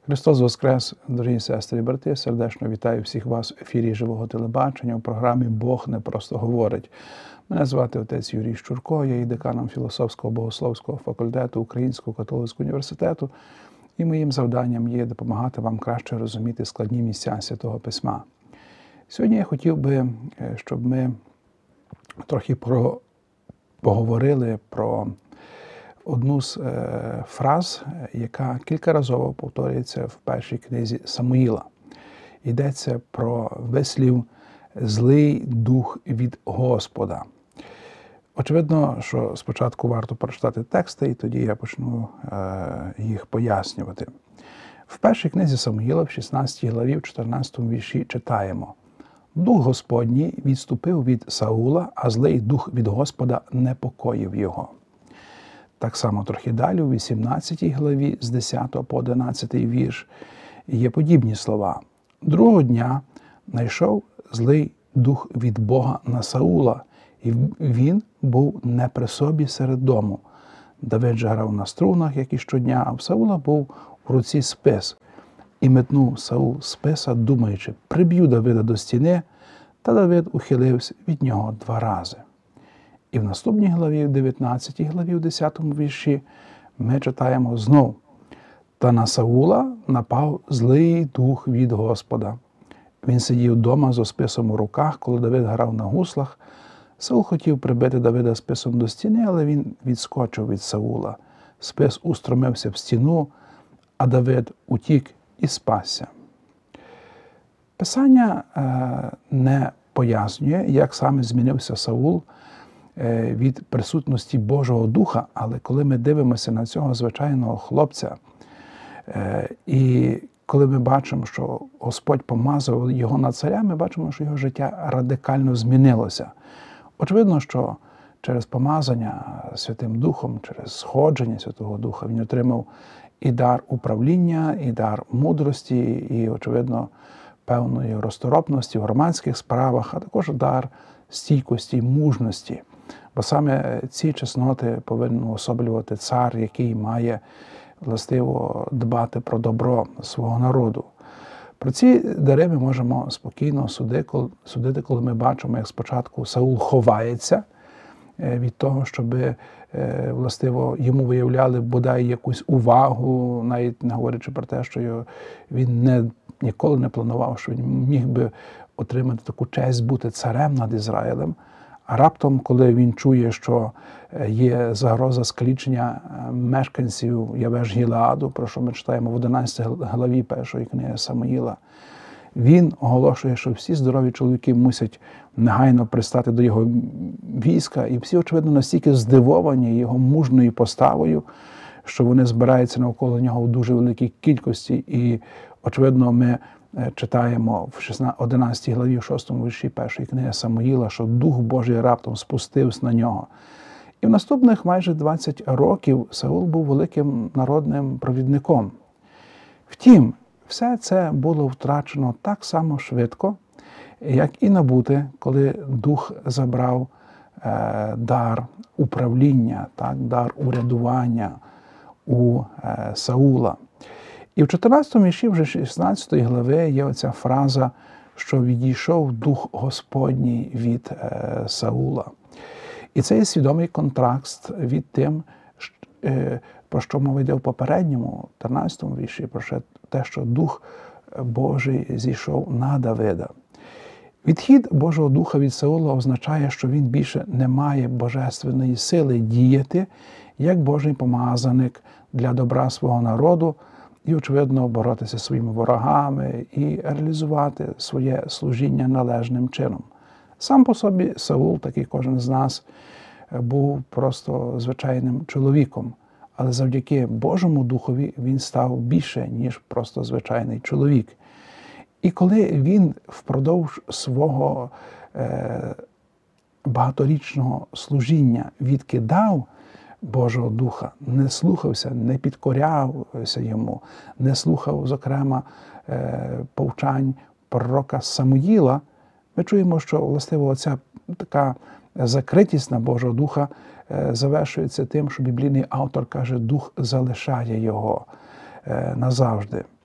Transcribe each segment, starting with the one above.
Христос Воскрес, дорогі сестри і брати, сердечно вітаю всіх вас в ефірі Живого телебачення у програмі «Бог не просто говорить». Мене звати отець Юрій Щурко, я є деканом філософського богословського факультету Українського католицького університету, і моїм завданням є допомагати вам краще розуміти складні місця Святого Письма. Сьогодні я хотів би, щоб ми трохи поговорили про одну з фраз, яка кількаразово повторюється в першій книзі Самуїла. Йдеться про вислів «злий дух від Господа». Очевидно, що спочатку варто прочитати тексти, і тоді я почну їх пояснювати. В першій книзі Самуїла, в 16 главі, в 14 вірші читаємо: «Дух Господній відступив від Саула, а злий дух від Господа непокоїв його». Так само трохи далі, у 18 главі, з 10 по 11 вірш, є подібні слова. «Другого дня найшов злий дух від Бога на Саула, і він був не при собі серед дому. Давид же грав на струнах, як і щодня, а в Саула був у руці спис. І метнув Саул списа, думаючи, приб'ю Давида до стіни, та Давид ухилився від нього 2 рази». І в наступній главі, в 19 главі, в 10 вірші, ми читаємо знов: «Та на Саула напав злий дух від Господа. Він сидів вдома зо списом у руках, коли Давид грав на гуслах. Саул хотів прибити Давида списом до стіни, але він відскочив від Саула. Спис устромився в стіну, а Давид утік і спасся». Писання не пояснює, як саме змінився Саул від присутності Божого Духа, але коли ми дивимося на цього звичайного хлопця, і коли ми бачимо, що Господь помазав його на царя, ми бачимо, що його життя радикально змінилося. Очевидно, що через помазання Святим Духом, через сходження Святого Духа він отримав і дар управління, і дар мудрості, і, очевидно, певної розторопності в громадських справах, а також дар стійкості і мужності. Бо саме ці чесноти повинен уособлювати цар, який має властиво дбати про добро свого народу. Про ці дари ми можемо спокійно судити, коли ми бачимо, як спочатку Саул ховається від того, щоб властиво йому виявляли бодай якусь увагу, навіть не говорячи про те, що він ніколи не планував, що він міг би отримати таку честь бути царем над Ізраїлем. А раптом, коли він чує, що є загроза скалічення мешканців Явеш-Гілеаду, про що ми читаємо в 11 главі першої книги Самуїла, він оголошує, що всі здорові чоловіки мусять негайно пристати до його війська, і всі, очевидно, настільки здивовані його мужною поставою, що вони збираються навколо нього в дуже великій кількості. І, очевидно, ми читаємо в 11 главі, 6 вірші першої книги Самуїла, що Дух Божий раптом спустився на нього. І в наступних майже 20 років Саул був великим народним провідником. Втім, все це було втрачено так само швидко, як і набуте, коли Дух забрав дар управління, дар урядування у Саула. І в 14 вірші вже 16 глави є оця фраза, що відійшов Дух Господній від Саула. І це є свідомий контраст від тим, про що мова йде в попередньому, 13 вірші, про те, що Дух Божий зійшов на Давида. Відхід Божого Духа від Саула означає, що він більше не має божественної сили діяти, як Божий помазаник для добра свого народу, і, очевидно, боротися зі своїми ворогами і реалізувати своє служіння належним чином. Сам по собі Саул, так і кожен з нас, був просто звичайним чоловіком, але завдяки Божому Духові він став більше, ніж просто звичайний чоловік. І коли він впродовж свого багаторічного служіння відкидав Божого Духа, не слухався, не підкорявся йому, не слухав, зокрема, повчань пророка Самуїла, ми чуємо, що, властиво, оця така закритість на Божого Духа завершується тим, що біблійний автор каже, Дух залишає його назавжди.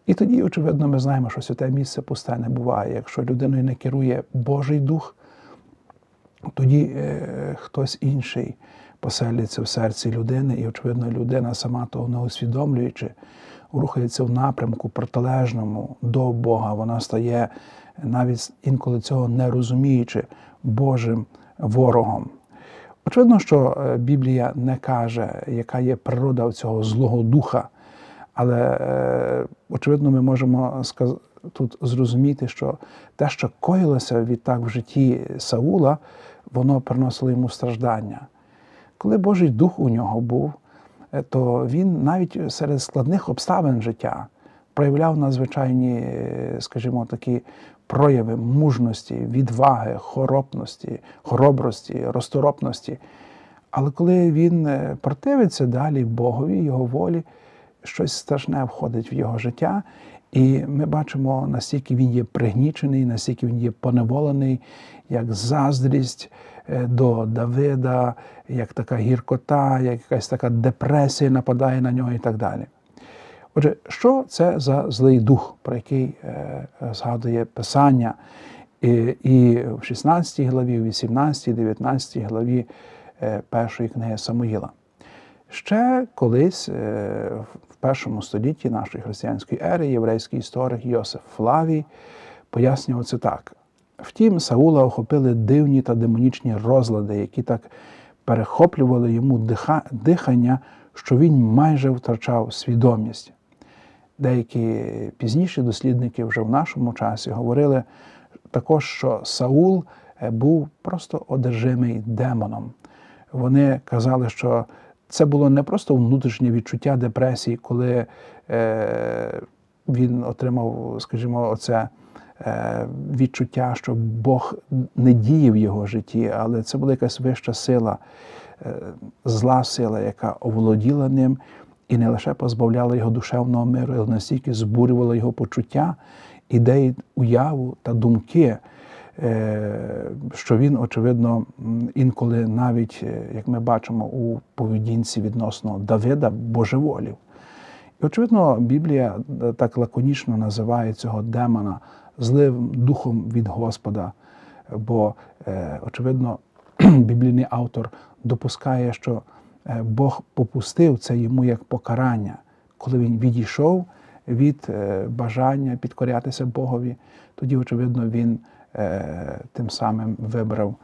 І тоді, очевидно, ми знаємо, що святе місце пусте не буває. Якщо людиною не керує Божий Дух, тоді хтось інший поселиться в серці людини, і, очевидно, людина, сама того не усвідомлюючи, рухається в напрямку протилежному до Бога. Вона стає, навіть інколи цього не розуміючи, Божим ворогом. Очевидно, що Біблія не каже, яка є природа цього злого духа, але, очевидно, ми можемо тут зрозуміти, що те, що коїлося відтак в житті Саула, воно приносило йому страждання. Коли Божий Дух у нього був, то він навіть серед складних обставин життя проявляв надзвичайні, скажімо, такі прояви мужності, відваги, хоробрості, розторопності. Але коли він противиться далі Богові, Його волі, щось страшне входить в його життя, і ми бачимо, настільки він є пригнічений, настільки він є поневолений, як заздрість до Давида, як така гіркота, як якась така депресія нападає на нього і так далі. Отже, що це за злий дух, про який згадує Писання і в 16 главі, в 18, 19 главі першої книги Самуїла? Ще колись, в першому столітті нашої християнської ери, єврейський історик Йосиф Флавій пояснював це так. Втім, Саула охопили дивні та демонічні розлади, які так перехоплювали йому дихання, що він майже втрачав свідомість. Деякі пізніші дослідники вже в нашому часі говорили також, що Саул був просто одержимий демоном. Вони казали, що це було не просто внутрішнє відчуття депресії, коли він отримав, скажімо, оце відчуття, що Бог не діє в його житті, але це була якась вища сила, зла сила, яка оволоділа ним і не лише позбавляла його душевного миру, але настільки збурювала його почуття, ідеї, уяву та думки, що він, очевидно, інколи навіть, як ми бачимо у поведінці відносно Давида, божеволів. І, очевидно, Біблія так лаконічно називає цього демона злим духом від Господа, бо, очевидно, біблійний автор допускає, що Бог попустив це йому як покарання, коли він відійшов від бажання підкорятися Богові, тоді, очевидно, він тим самим вибрав,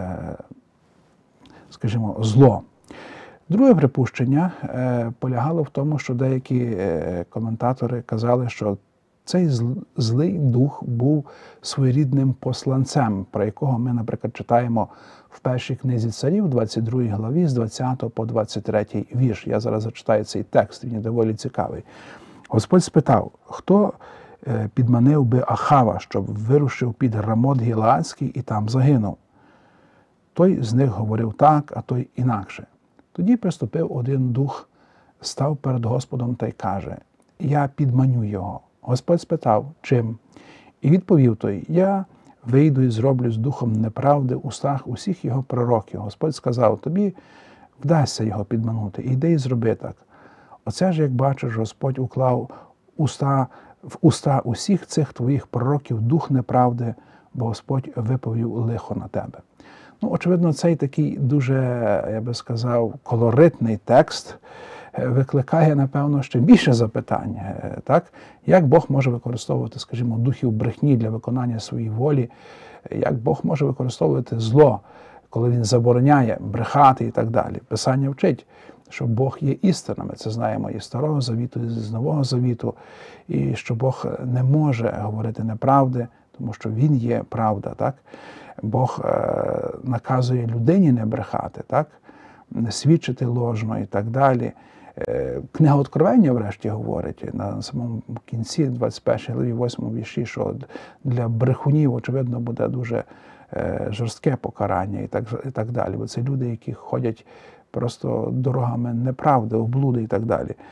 скажімо, зло. Друге припущення полягало в тому, що деякі коментатори казали, що цей злий дух був своєрідним посланцем, про якого ми, наприклад, читаємо в першій книзі царів, 22 главі, з 20 по 23 вірш. Я зараз зачитаю цей текст, він доволі цікавий. Господь спитав, хто підманив би Ахава, щоб вирушив під Рамот Гілеадський і там загинув? Той з них говорив так, а той інакше. Тоді приступив один дух, став перед Господом та й каже, я підманю його. Господь спитав, чим? І відповів той, я вийду і зроблю з духом неправди в устах усіх його пророків. Господь сказав, тобі вдасться його підманути, іди і зроби так. Оце ж, як бачиш, Господь уклав в уста усіх цих твоїх пророків дух неправди, бо Господь виповів лихо на тебе. Ну, очевидно, цей такий дуже, я би сказав, колоритний текст викликає, напевно, ще більше запитань. Так? Як Бог може використовувати, скажімо, духів брехні для виконання своєї волі? Як Бог може використовувати зло, коли Він забороняє брехати і так далі? Писання вчить, що Бог є істиною. Ми це знаємо і з Старого Завіту, і з Нового Завіту. І що Бог не може говорити неправди, тому що Він є правда. Так? Бог наказує людині не брехати, так? Не свідчити ложно і так далі. Книга Откровення, врешті, говорить на самому кінці, 21 главі, 8 вірші, що для брехунів, очевидно, буде дуже жорстке покарання і так далі. Бо це люди, які ходять просто дорогами неправди, облуди і так далі.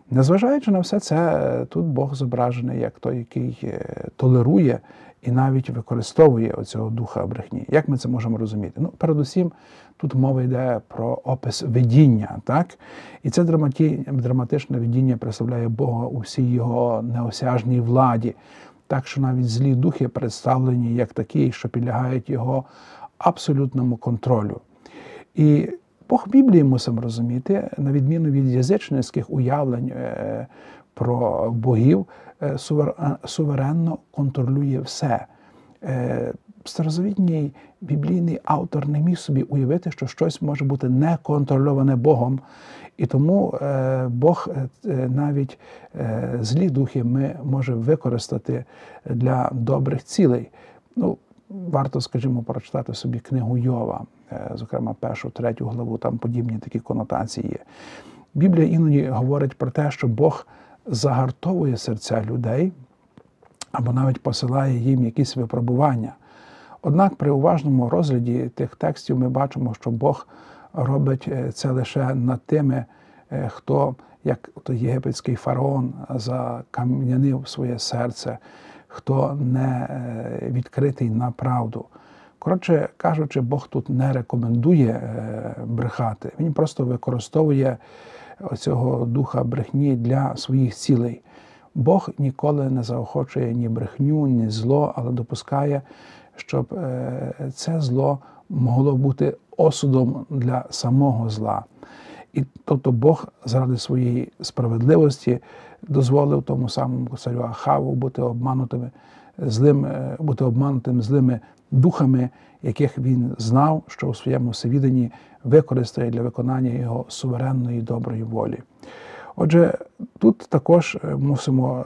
Незважаючи на все це, тут Бог зображений як той, який толерує і навіть використовує оцього духа брехні. Як ми це можемо розуміти? Ну, передусім, тут мова йде про опис видіння, так? І це драматичне видіння представляє Бога у всій його неосяжній владі, так що навіть злі духи представлені як такі, що підлягають його абсолютному контролю. І Бог Біблії, мусимо розуміти, на відміну від язичницьких уявлень про богів, суверенно контролює все. Старозавітній біблійний автор не міг собі уявити, що щось може бути не контрольоване Богом. І тому Бог навіть злі духи може використати для добрих цілей. Ну, варто, скажімо, прочитати собі книгу Йова, зокрема 1-3 главу, там подібні такі конотації є. Біблія іноді говорить про те, що Бог загартовує серця людей або навіть посилає їм якісь випробування. Однак при уважному розгляді тих текстів ми бачимо, що Бог робить це лише над тими, хто, як той єгипетський фараон, закам'янив своє серце, хто не відкритий на правду. Коротше кажучи, Бог тут не рекомендує брехати. Він просто використовує оцього духа брехні для своїх цілей. Бог ніколи не заохочує ні брехню, ні зло, але допускає, щоб це зло могло бути осудом для самого зла. І тобто Бог заради своєї справедливості дозволив тому самому царю Ахаву бути обманутим злими духами, яких він знав, що у своєму всевіданні використає для виконання його суверенної доброї волі. Отже, тут також мусимо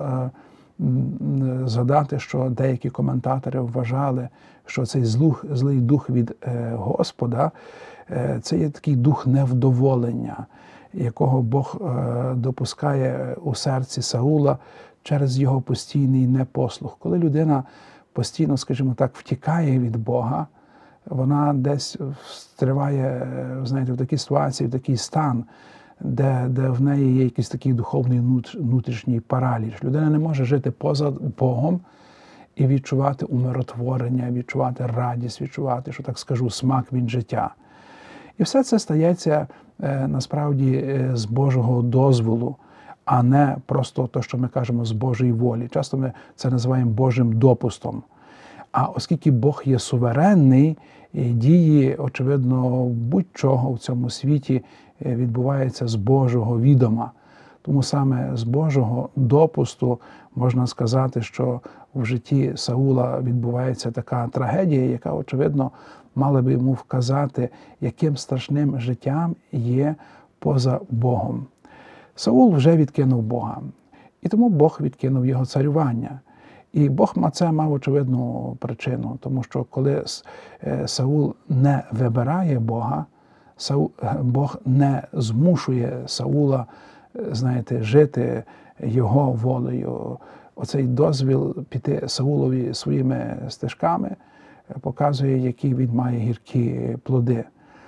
згадати, що деякі коментатори вважали, що цей злий дух від Господа – це є такий дух невдоволення, якого Бог допускає у серці Саула через його постійний непослух. Коли людина постійно, скажімо так, втікає від Бога, вона десь триває, знаєте, в такій ситуації, в такий стан, де в неї є якийсь такий духовний внутрішній параліч. Людина не може жити поза Богом і відчувати умиротворення, відчувати радість, відчувати, що так скажу, смак від життя. І все це стається насправді з Божого дозволу, а не просто те, що ми кажемо, з Божої волі. Часто ми це називаємо Божим допустом. А оскільки Бог є суверенний, дії, очевидно, будь-чого в цьому світі відбувається з Божого відома. Тому саме з Божого допусту можна сказати, що в житті Саула відбувається така трагедія, яка, очевидно, мала би йому вказати, яким страшним життям є поза Богом. Саул вже відкинув Бога, і тому Бог відкинув його царювання. І Бог це мав очевидну причину, тому що коли Саул не вибирає Бога, Бог не змушує Саула, знаєте, жити його волею. Оцей дозвіл піти Саулові своїми стежками показує, які він має гіркі плоди.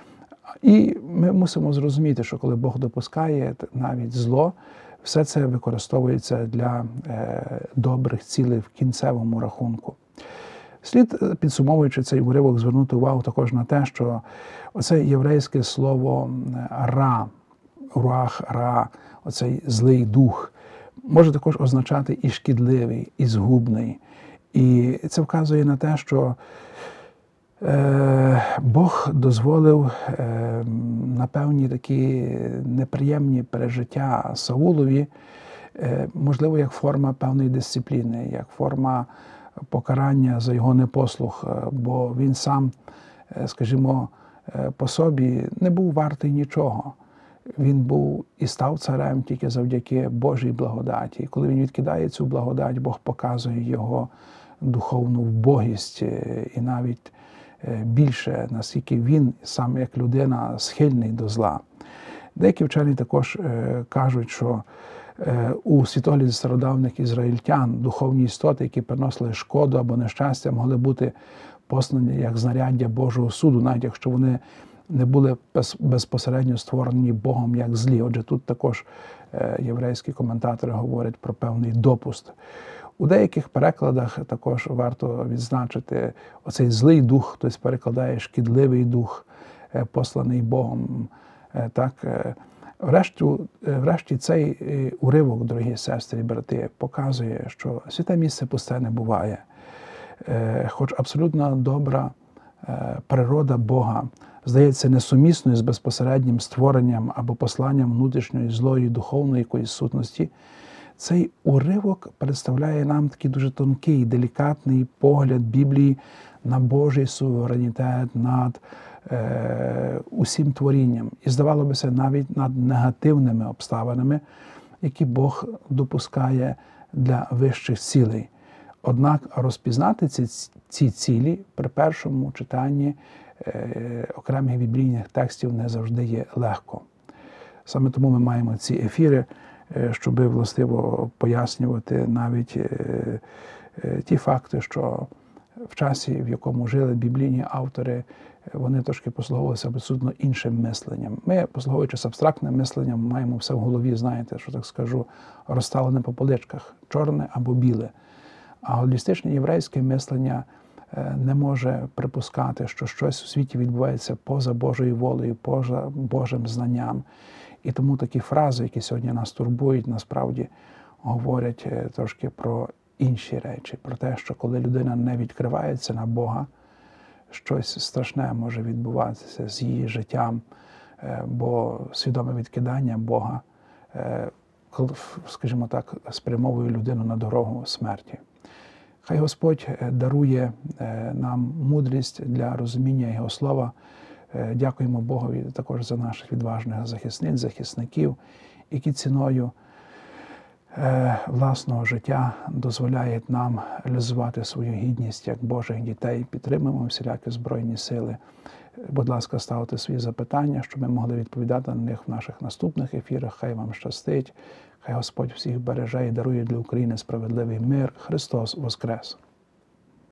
І ми мусимо зрозуміти, що коли Бог допускає навіть зло, все це використовується для добрих цілей в кінцевому рахунку. Слід, підсумовуючи цей уривок, звернути увагу також на те, що оце єврейське слово «ра», «руах ра», оцей злий дух, може також означати і шкідливий, і згубний. І це вказує на те, що Бог дозволив на певні такі неприємні пережиття Саулові, можливо, як форма певної дисципліни, як форма покарання за його непослух, бо він сам, скажімо, по собі не був вартий нічого. Він був і став царем тільки завдяки Божій благодаті. Коли він відкидає цю благодать, Бог показує його духовну вбогість і навіть більше, наскільки він сам як людина схильний до зла. Деякі вчені також кажуть, що у світогляді стародавніх ізраїльтян духовні істоти, які приносили шкоду або нещастя, могли бути послані як знаряддя Божого суду, навіть якщо вони не були безпосередньо створені Богом як злі. Отже, тут також єврейські коментатори говорять про певний допуск. У деяких перекладах також варто відзначити оцей злий дух, хтось перекладає шкідливий дух, посланий Богом. Так, врешті цей уривок, дорогі сестри і брати, показує, що святе місце пусте не буває. Хоч абсолютно добра природа Бога здається несумісною з безпосереднім створенням або посланням внутрішньої злої духовної якоїсь сутності, цей уривок представляє нам такий дуже тонкий, делікатний погляд Біблії на Божий суверенітет над усім творінням. І, здавалося б, навіть над негативними обставинами, які Бог допускає для вищих цілей. Однак розпізнати ці цілі при першому читанні окремих біблійних текстів не завжди є легко. Саме тому ми маємо ці ефіри, щоб властиво пояснювати навіть ті факти, що в часі, в якому жили біблійні автори, вони трошки послуговувалися абсолютно іншим мисленням. Ми, послуговуючись абстрактним мисленням, маємо все в голові, знаєте, що так скажу, розставлене по поличках, чорне або біле. А голістичне єврейське мислення не може припускати, що щось у світі відбувається поза Божою волею, поза Божим знанням. І тому такі фрази, які сьогодні нас турбують, насправді говорять трошки про інші речі. Про те, що коли людина не відкривається на Бога, щось страшне може відбуватися з її життям, бо свідоме відкидання Бога, скажімо так, спрямовує людину на дорогу смерті. Хай Господь дарує нам мудрість для розуміння Його Слова. Дякуємо Богові також за наших відважних захисниць, захисників, які ціною власного життя дозволяють нам реалізувати свою гідність як Божих дітей. Підтримуємо всілякі Збройні сили. Будь ласка, ставте свої запитання, щоб ми могли відповідати на них в наших наступних ефірах. Хай вам щастить, хай Господь всіх береже і дарує для України справедливий мир. Христос Воскрес!